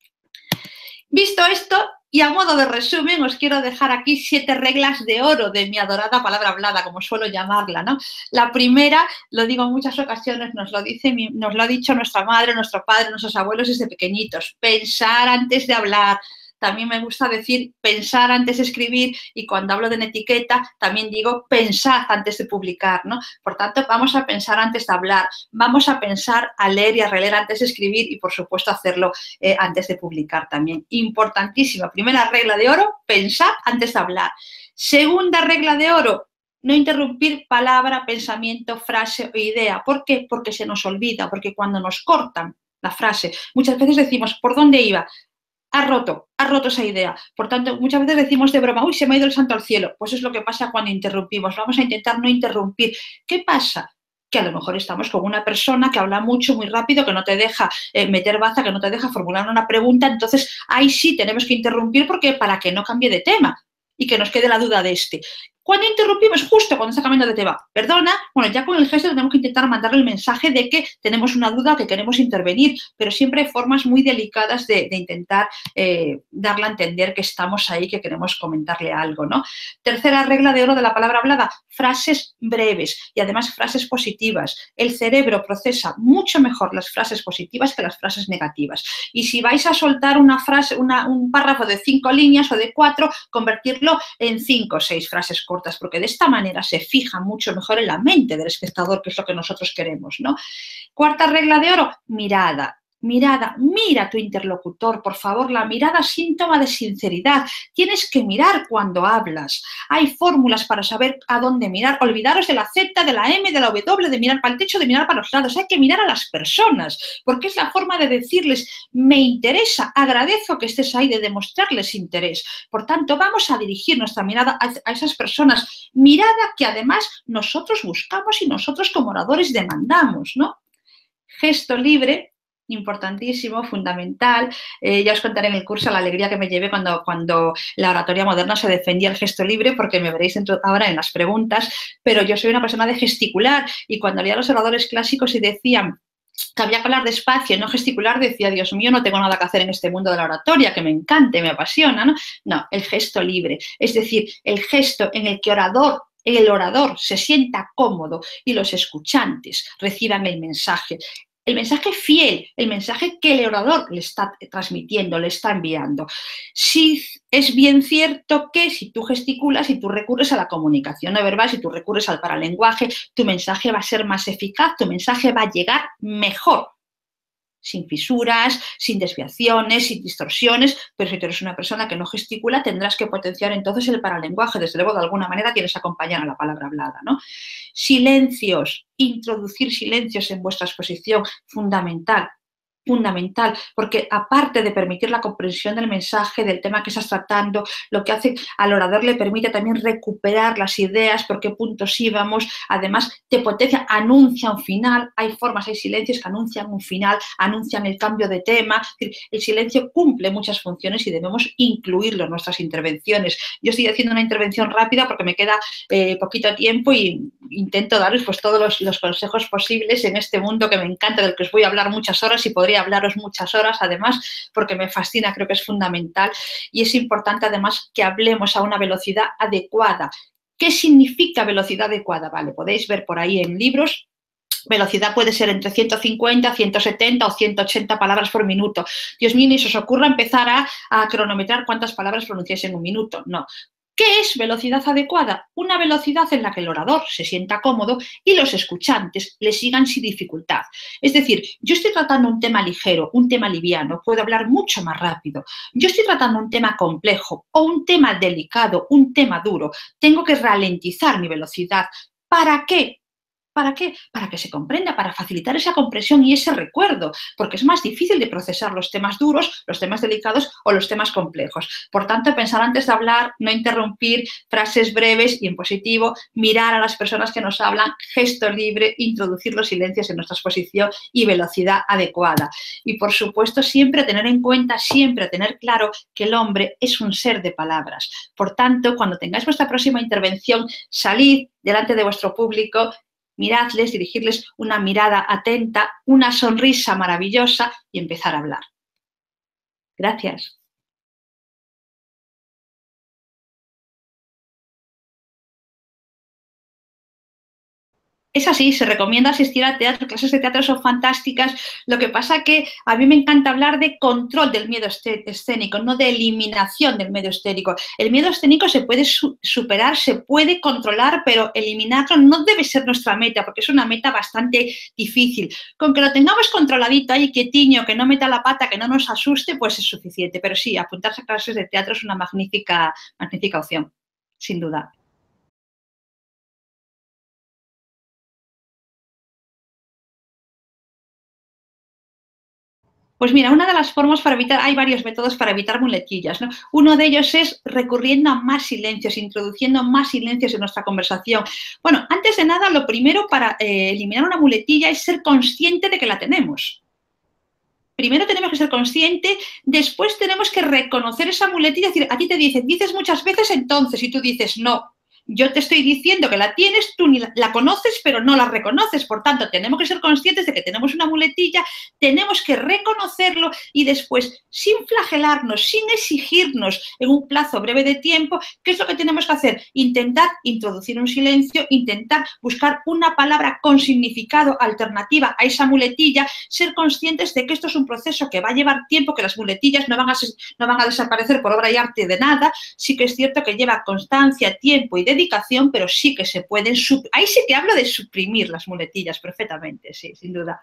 Visto esto, y a modo de resumen, os quiero dejar aquí 7 reglas de oro de mi adorada palabra hablada, como suelo llamarla, ¿no? La primera, lo digo en muchas ocasiones, nos lo ha dicho nuestra madre, nuestro padre, nuestros abuelos desde pequeñitos. Pensar antes de hablar. También me gusta decir pensar antes de escribir, y cuando hablo de etiqueta también digo pensad antes de publicar, ¿no? Por tanto, vamos a pensar antes de hablar, vamos a pensar a leer y a releer antes de escribir y, por supuesto, hacerlo antes de publicar también. Importantísima. Primera regla de oro, pensar antes de hablar. Segunda regla de oro, no interrumpir palabra, pensamiento, frase o idea. ¿Por qué? Porque se nos olvida, porque cuando nos cortan la frase, muchas veces decimos, ¿por dónde iba? Has roto esa idea. Por tanto, muchas veces decimos de broma, uy, se me ha ido el santo al cielo. Pues es lo que pasa cuando interrumpimos. Vamos a intentar no interrumpir. ¿Qué pasa? Que a lo mejor estamos con una persona que habla mucho, muy rápido, que no te deja meter baza, que no te deja formular una pregunta. Entonces, ahí sí tenemos que interrumpir porque para que no cambie de tema y que nos quede la duda de este. Cuando interrumpimos, justo cuando está cambiando de tema, perdona, bueno, ya con el gesto tenemos que intentar mandarle el mensaje de que tenemos una duda, que queremos intervenir, pero siempre hay formas muy delicadas de intentar darle a entender que estamos ahí, que queremos comentarle algo, ¿no? Tercera regla de oro de la palabra hablada, frases breves y además frases positivas. El cerebro procesa mucho mejor las frases positivas que las frases negativas. Y si vais a soltar una frase, un párrafo de 5 líneas o de 4, convertirlo en 5 o 6 frases cortas, porque de esta manera se fija mucho mejor en la mente del espectador, que es lo que nosotros queremos, ¿no? Cuarta regla de oro, mirada. Mirada, mira a tu interlocutor, por favor, la mirada es síntoma de sinceridad. Tienes que mirar cuando hablas. Hay fórmulas para saber a dónde mirar. Olvidaros de la Z, de la M, de la W, de mirar para el techo, de mirar para los lados. Hay que mirar a las personas, porque es la forma de decirles, me interesa, agradezco que estés ahí, de demostrarles interés. Por tanto, vamos a dirigir nuestra mirada a esas personas. Mirada que además nosotros buscamos y nosotros como oradores demandamos, ¿no? Gesto libre, importantísimo, fundamental. Ya os contaré en el curso la alegría que me llevé cuando la oratoria moderna se defendía el gesto libre, porque me veréis ahora en las preguntas, pero yo soy una persona de gesticular, y cuando leía a los oradores clásicos y decían que había que hablar despacio, no gesticular, decía, Dios mío, no tengo nada que hacer en este mundo de la oratoria, que me encanta, me apasiona, ¿no? No, el gesto libre, es decir, el gesto en el que el orador se sienta cómodo y los escuchantes reciban el mensaje fiel, el mensaje que el orador le está transmitiendo, le está enviando. Sí, es bien cierto que si tú gesticulas, si tú recurres a la comunicación no verbal, si tú recurres al paralenguaje, tu mensaje va a ser más eficaz, tu mensaje va a llegar mejor, sin fisuras, sin desviaciones, sin distorsiones, pero si tú eres una persona que no gesticula, tendrás que potenciar entonces el paralenguaje. Desde luego, de alguna manera tienes que acompañar a la palabra hablada, ¿no? Silencios, introducir silencios en vuestra exposición, fundamental, porque aparte de permitir la comprensión del mensaje, del tema que estás tratando, lo que hace al orador le permite también recuperar las ideas, por qué puntos íbamos, además te potencia, anuncia un final, hay formas, hay silencios que anuncian un final, anuncian el cambio de tema. El silencio cumple muchas funciones y debemos incluirlo en nuestras intervenciones. Yo estoy haciendo una intervención rápida porque me queda poquito tiempo y intento daros pues todos los consejos posibles en este mundo que me encanta, del que os voy a hablar muchas horas y podría hablaros muchas horas, además, porque me fascina, creo que es fundamental, y es importante además que hablemos a una velocidad adecuada. ¿Qué significa velocidad adecuada? Vale, podéis ver por ahí en libros. Velocidad puede ser entre 150, 170 o 180 palabras por minuto. Dios mío, ni se os ocurra empezar a cronometrar cuántas palabras pronunciáis en un minuto. No. ¿Qué es velocidad adecuada? Una velocidad en la que el orador se sienta cómodo y los escuchantes le sigan sin dificultad. Es decir, yo estoy tratando un tema ligero, un tema liviano, puedo hablar mucho más rápido. Yo estoy tratando un tema complejo o un tema delicado, un tema duro. Tengo que ralentizar mi velocidad. ¿Para qué? ¿Para qué? Para que se comprenda, para facilitar esa comprensión y ese recuerdo, porque es más difícil de procesar los temas duros, los temas delicados o los temas complejos. Por tanto, pensar antes de hablar, no interrumpir, frases breves y en positivo, mirar a las personas que nos hablan, gesto libre, introducir los silencios en nuestra exposición y velocidad adecuada. Y, por supuesto, siempre tener en cuenta, siempre tener claro que el hombre es un ser de palabras. Por tanto, cuando tengáis vuestra próxima intervención, salid delante de vuestro público miradles, dirigirles una mirada atenta, una sonrisa maravillosa y empezar a hablar. Gracias. Es así, se recomienda asistir a teatro, clases de teatro son fantásticas. Lo que pasa que a mí me encanta hablar de control del miedo escénico, no de eliminación del miedo escénico. El miedo escénico se puede superar, se puede controlar, pero eliminarlo no debe ser nuestra meta, porque es una meta bastante difícil. Con que lo tengamos controladito ahí, quietiño, que no meta la pata, que no nos asuste, pues es suficiente. Pero sí, apuntarse a clases de teatro es una magnífica opción, sin duda. Pues mira, una de las formas para evitar, hay varios métodos para evitar muletillas, ¿no? Uno de ellos es recurriendo a más silencios, introduciendo más silencios en nuestra conversación. Bueno, antes de nada, lo primero para eliminar una muletilla es ser consciente de que la tenemos. Primero tenemos que ser conscientes, después tenemos que reconocer esa muletilla, es decir, a ti te dicen, dices muchas veces entonces, y tú dices no. Yo te estoy diciendo que la tienes, tú ni la conoces, pero no la reconoces. Por tanto, tenemos que ser conscientes de que tenemos una muletilla, tenemos que reconocerlo y después, sin flagelarnos, sin exigirnos en un plazo breve de tiempo, ¿qué es lo que tenemos que hacer? Intentar introducir un silencio, intentar buscar una palabra con significado alternativa a esa muletilla, ser conscientes de que esto es un proceso que va a llevar tiempo, que las muletillas no van a desaparecer por obra y arte de nada. Sí que es cierto que lleva constancia, tiempo y dedicación, pero sí que se pueden, ahí sí que hablo de suprimir las muletillas perfectamente, sí, sin duda.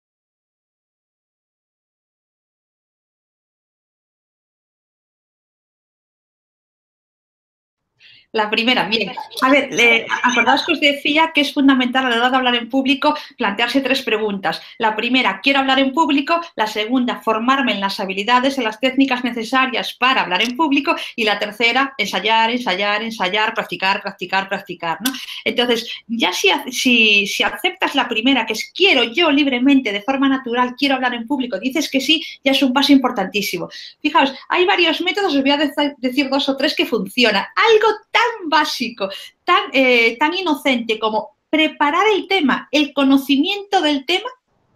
La primera, bien. A ver, acordaos que os decía que es fundamental a la hora de hablar en público plantearse tres preguntas. La primera, ¿quiero hablar en público? La segunda, formarme en las habilidades, en las técnicas necesarias para hablar en público. Y la tercera, ensayar, ensayar, ensayar, practicar, practicar, practicar, ¿no? Entonces, ya si aceptas la primera, que es quiero yo libremente, de forma natural, quiero hablar en público, dices que sí, ya es un paso importantísimo. Fijaos, hay varios métodos, os voy a decir dos o tres que funcionan. Algo tan básico, tan inocente como preparar el tema, el conocimiento del tema,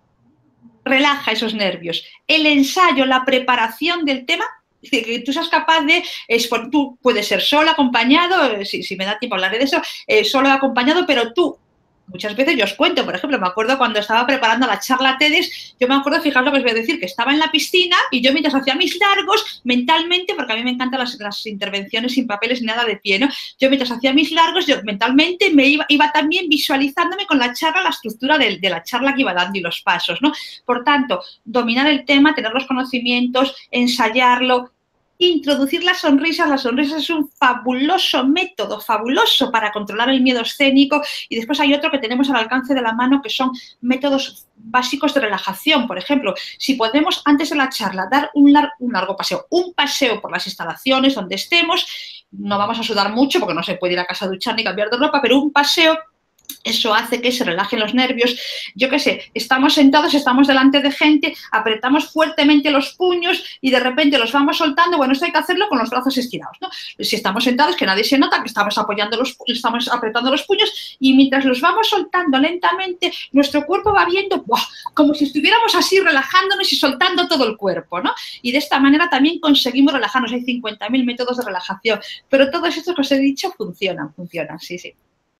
relaja esos nervios. El ensayo, la preparación del tema, que tú seas capaz de, tú puedes ser solo, acompañado, si me da tiempo hablaré de eso, solo acompañado, pero tú, muchas veces yo os cuento, por ejemplo, me acuerdo cuando estaba preparando la charla TEDx, yo me acuerdo, fijaos lo que os voy a decir, que estaba en la piscina y yo mientras hacía mis largos, mentalmente, porque a mí me encantan las intervenciones sin papeles ni nada de pie, ¿no? Yo mientras hacía mis largos, yo mentalmente me iba también visualizándome con la charla, la estructura de la charla que iba dando y los pasos, ¿no? Por tanto, dominar el tema, tener los conocimientos, ensayarlo, introducir las sonrisas es un fabuloso método, fabuloso para controlar el miedo escénico, y después hay otro que tenemos al alcance de la mano que son métodos básicos de relajación. Por ejemplo, si podemos antes de la charla dar un largo paseo, un paseo por las instalaciones donde estemos, no vamos a sudar mucho porque no se puede ir a casa a duchar ni cambiar de ropa, pero un paseo, eso hace que se relajen los nervios. Yo qué sé, estamos sentados, estamos delante de gente, apretamos fuertemente los puños y de repente los vamos soltando. Bueno, esto hay que hacerlo con los brazos estirados, ¿no? Si estamos sentados, que nadie se nota que estamos estamos apretando los puños, y mientras los vamos soltando lentamente, nuestro cuerpo va viendo, ¡buah!, como si estuviéramos así relajándonos y soltando todo el cuerpo, ¿no? Y de esta manera también conseguimos relajarnos. Hay 50.000 métodos de relajación, pero todos estos que os he dicho funcionan, sí, sí.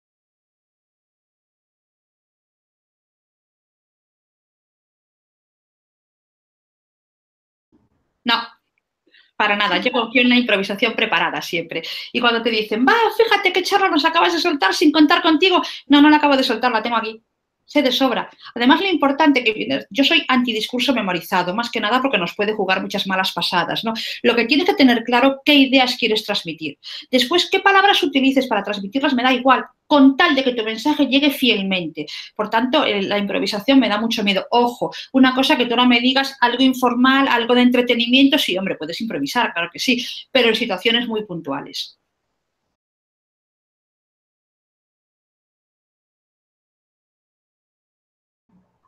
No, para nada, yo confío en la improvisación preparada siempre. Y cuando te dicen, va, fíjate qué charla nos acabas de soltar sin contar contigo, no la acabo de soltar, la tengo aquí. Sé de sobra. Además, lo importante que yo soy antidiscurso memorizado, más que nada porque nos puede jugar muchas malas pasadas, ¿no? Lo que tienes que tener claro, qué ideas quieres transmitir. Después, qué palabras utilices para transmitirlas, me da igual, con tal de que tu mensaje llegue fielmente. Por tanto, la improvisación me da mucho miedo. Ojo, una cosa, que tú no me digas algo informal, algo de entretenimiento, sí, hombre, puedes improvisar, claro que sí, pero en situaciones muy puntuales.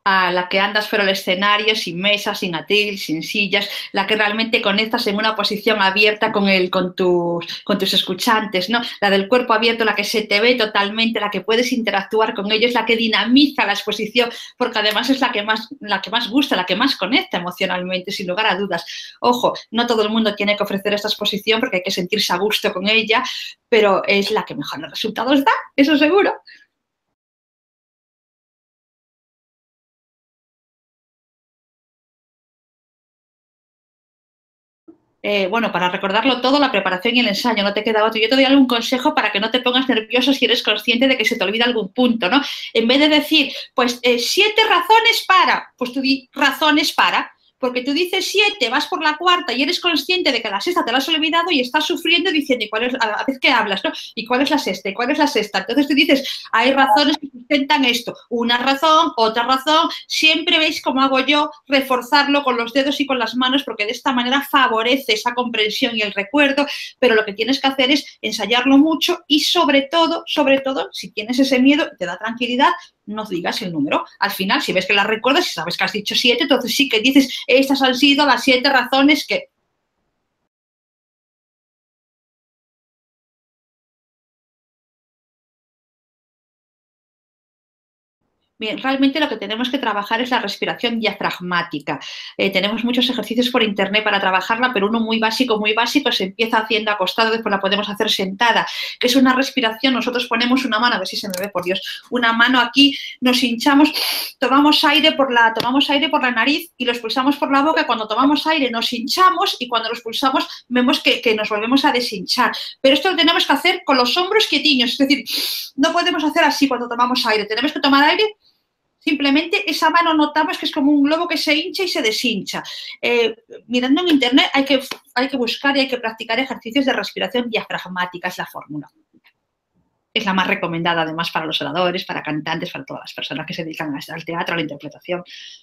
a la que andas por el escenario sin mesas, sin atril, sin sillas, la que realmente conectas en una posición abierta con tus escuchantes, ¿no? La del cuerpo abierto, la que se te ve totalmente, la que puedes interactuar con ellos, la que dinamiza la exposición, porque además es la que más gusta, la que más conecta emocionalmente, sin lugar a dudas. Ojo, no todo el mundo tiene que ofrecer esta exposición porque hay que sentirse a gusto con ella, pero es la que mejores resultados da, eso seguro. Bueno, para recordarlo todo, la preparación y el ensayo, no te queda otro. Yo te doy algún consejo para que no te pongas nervioso si eres consciente de que se te olvida algún punto, ¿no? En vez de decir, pues 7 razones para, pues tú di razones para, porque tú dices 7, vas por la cuarta y eres consciente de que la sexta te la has olvidado y estás sufriendo diciendo, ¿y cuál es, a vez que hablas, ¿no? ¿Y cuál es la sexta? ¿Y cuál es la sexta? Entonces tú dices, hay razones que sustentan esto, una razón, otra razón, siempre veis cómo hago yo, reforzarlo con los dedos y con las manos, porque de esta manera favorece esa comprensión y el recuerdo, pero lo que tienes que hacer es ensayarlo mucho y sobre todo, si tienes ese miedo y te da tranquilidad, no digas el número. Al final, si ves que la recuerdas, si sabes que has dicho 7, entonces sí que dices, estas han sido las 7 razones que... Bien, realmente lo que tenemos que trabajar es la respiración diafragmática. Tenemos muchos ejercicios por internet para trabajarla, pero uno muy básico, se empieza haciendo acostado, después la podemos hacer sentada, que es una respiración. Nosotros ponemos una mano, a ver si se me ve, por Dios, una mano aquí, nos hinchamos, tomamos aire por la nariz y lo expulsamos por la boca. Cuando tomamos aire nos hinchamos y cuando lo expulsamos vemos que nos volvemos a deshinchar. Pero esto lo tenemos que hacer con los hombros quietiños, es decir, no podemos hacer así cuando tomamos aire, tenemos que tomar aire. Simplemente esa mano notamos que es como un globo que se hincha y se deshincha. Mirando en internet hay que buscar y hay que practicar ejercicios de respiración diafragmática, es la fórmula. Es la más recomendada además para los oradores, para cantantes, para todas las personas que se dedican al teatro, a la interpretación.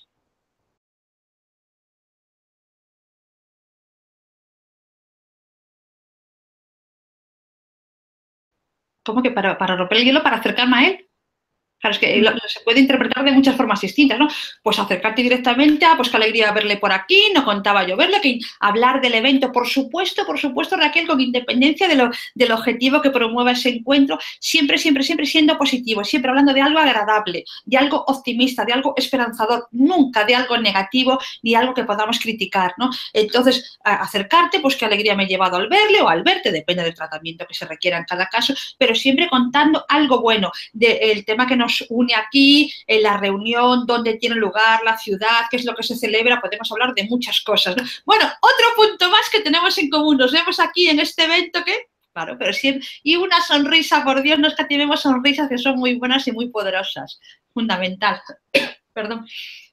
¿Cómo que para romper el hielo, para acercarme a él? Claro, es que se puede interpretar de muchas formas distintas, ¿no? Pues acercarte directamente a, pues qué alegría verle por aquí, no contaba yo verle, que hablar del evento, por supuesto, Raquel, con independencia del objetivo que promueva ese encuentro, siempre siendo positivo, siempre hablando de algo agradable, de algo optimista, de algo esperanzador, nunca de algo negativo ni algo que podamos criticar, ¿no? Entonces, acercarte, pues qué alegría me he llevado al verle o al verte, depende del tratamiento que se requiera en cada caso, pero siempre contando algo bueno, del tema que nos une aquí, en la reunión, dónde tiene lugar, la ciudad, qué es lo que se celebra, podemos hablar de muchas cosas, ¿no? Bueno, otro punto más que tenemos en común, nos vemos aquí en este evento que, claro, pero siempre, y una sonrisa, por Dios, no escatimemos sonrisas que son muy buenas y muy poderosas, fundamental. Perdón.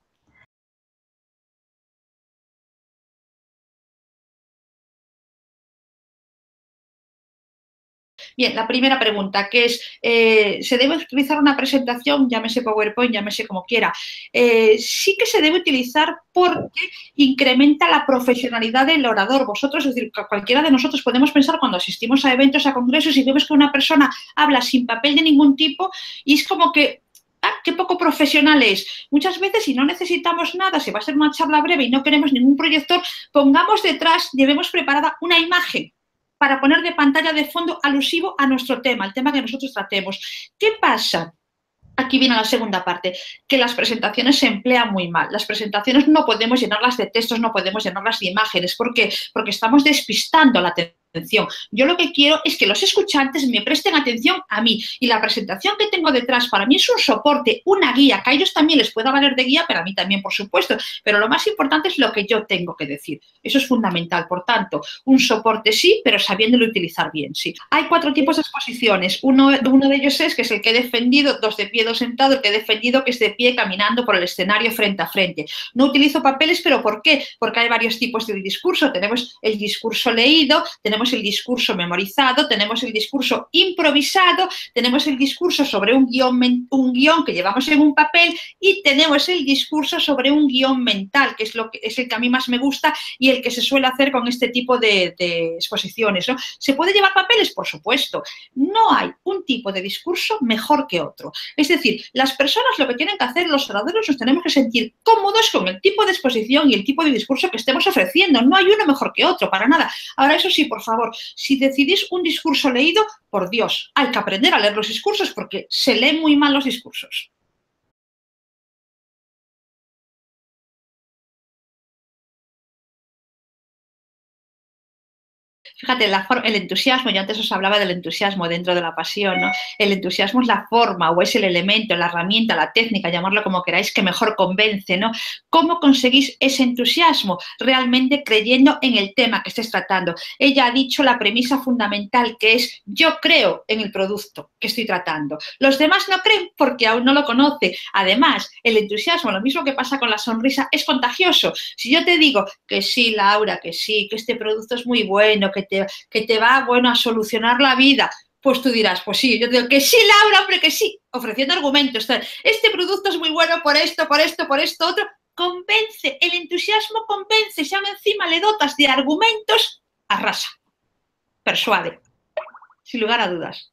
Bien, la primera pregunta, que es, ¿se debe utilizar una presentación, llámese PowerPoint, llámese como quiera? Sí que se debe utilizar porque incrementa la profesionalidad del orador. Vosotros, es decir, cualquiera de nosotros podemos pensar cuando asistimos a eventos, a congresos y vemos que una persona habla sin papel de ningún tipo y es como que qué poco profesional es. Muchas veces, si no necesitamos nada, si va a ser una charla breve y no queremos ningún proyector, pongamos detrás, llevemos preparada una imagen para poner de pantalla de fondo alusivo a nuestro tema, el tema que nosotros tratemos. ¿Qué pasa? Aquí viene la segunda parte, que las presentaciones se emplean muy mal. Las presentaciones no podemos llenarlas de textos, no podemos llenarlas de imágenes. ¿Por qué? Porque estamos despistando la atención. Yo lo que quiero es que los escuchantes me presten atención a mí y la presentación que tengo detrás para mí es un soporte, una guía, que a ellos también les pueda valer de guía, pero a mí también, por supuesto. Pero lo más importante es lo que yo tengo que decir. Eso es fundamental. Por tanto, un soporte sí, pero sabiéndolo utilizar bien, sí. Hay 4 tipos de exposiciones. Uno de ellos es, que es el que he defendido, 2 de pie, 2 sentado, el que he defendido que es de pie caminando por el escenario frente a frente. No utilizo papeles, pero ¿por qué? Porque hay varios tipos de discurso. Tenemos el discurso leído, tenemos tenemos el discurso memorizado, tenemos el discurso improvisado, tenemos el discurso sobre un guión que llevamos en un papel y tenemos el discurso sobre un guión mental, que es el que a mí más me gusta y el que se suele hacer con este tipo de exposiciones, ¿no? ¿Se puede llevar papeles? Por supuesto. No hay un tipo de discurso mejor que otro. Es decir, las personas lo que tienen que hacer, los oradores, nos tenemos que sentir cómodos con el tipo de exposición y el tipo de discurso que estemos ofreciendo. No hay uno mejor que otro, para nada. Ahora, eso sí, por favor, si decidís un discurso leído, por Dios, hay que aprender a leer los discursos porque se leen muy mal los discursos. Fíjate, el entusiasmo, yo antes os hablaba del entusiasmo dentro de la pasión, ¿no? El entusiasmo es la forma o es el elemento, la herramienta, la técnica, llamarlo como queráis, que mejor convence, ¿no? ¿Cómo conseguís ese entusiasmo? Realmente creyendo en el tema que estés tratando. Ella ha dicho la premisa fundamental, que es yo creo en el producto que estoy tratando. Los demás no creen porque aún no lo conocen. Además, el entusiasmo, lo mismo que pasa con la sonrisa, es contagioso. Si yo te digo que sí, Laura, que sí, que este producto es muy bueno, que te va, bueno, a solucionar la vida, pues tú dirás, pues sí, yo digo que sí, Laura, hombre, que sí, ofreciendo argumentos. Este producto es muy bueno por esto, por esto, por esto, otro. Convence, el entusiasmo convence, si aún encima le dotas de argumentos, arrasa, persuade, sin lugar a dudas.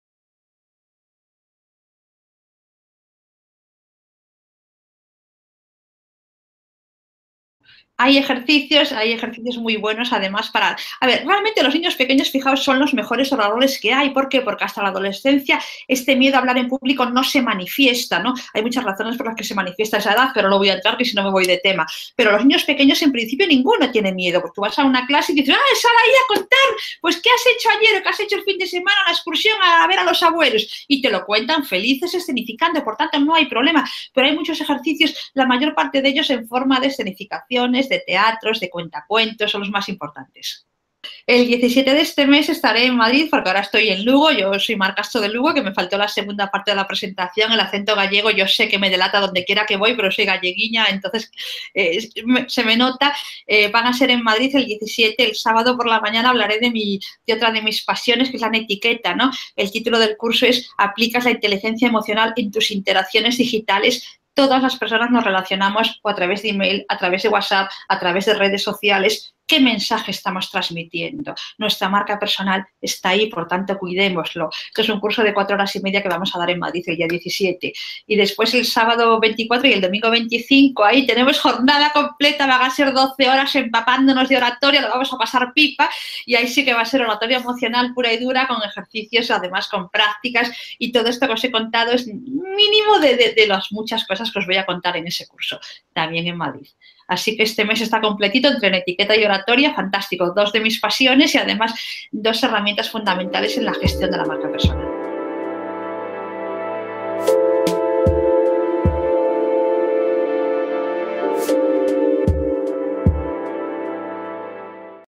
Hay ejercicios muy buenos además para... A ver, realmente los niños pequeños, fijaos, son los mejores oradores que hay. ¿Por qué? Porque hasta la adolescencia este miedo a hablar en público no se manifiesta, ¿no? Hay muchas razones por las que se manifiesta esa edad, pero no voy a entrar que si no me voy de tema. Pero los niños pequeños en principio ninguno tiene miedo. Pues tú vas a una clase y dices, sal ahí a contar, pues ¿qué has hecho ayer o qué has hecho el fin de semana, la excursión a ver a los abuelos? Y te lo cuentan felices escenificando, por tanto no hay problema. Pero hay muchos ejercicios, la mayor parte de ellos en forma de escenificaciones, de teatros, de cuentacuentos, son los más importantes. El 17 de este mes estaré en Madrid porque ahora estoy en Lugo, yo soy Mar Castro de Lugo, que me faltó la segunda parte de la presentación, el acento gallego yo sé que me delata donde quiera que voy, pero soy galleguiña, entonces se me nota. Van a ser en Madrid el 17, el sábado por la mañana hablaré de otra de mis pasiones, que es la netiqueta, ¿no? El título del curso es Aplicas la inteligencia emocional en tus interacciones digitales. Todas las personas nos relacionamos o a través de email, a través de WhatsApp, a través de redes sociales. ¿Qué mensaje estamos transmitiendo? Nuestra marca personal está ahí, por tanto, cuidémoslo. Esto es un curso de 4 horas y media que vamos a dar en Madrid el día 17. Y después el sábado 24 y el domingo 25, ahí tenemos jornada completa, van a ser 12 horas empapándonos de oratoria, lo vamos a pasar pipa, y ahí sí que va a ser oratoria emocional pura y dura, con ejercicios, además con prácticas, y todo esto que os he contado es mínimo de las muchas cosas que os voy a contar en ese curso, también en Madrid. Así que este mes está completito entre etiqueta y oratoria, fantástico. 2 de mis pasiones y además 2 herramientas fundamentales en la gestión de la marca personal.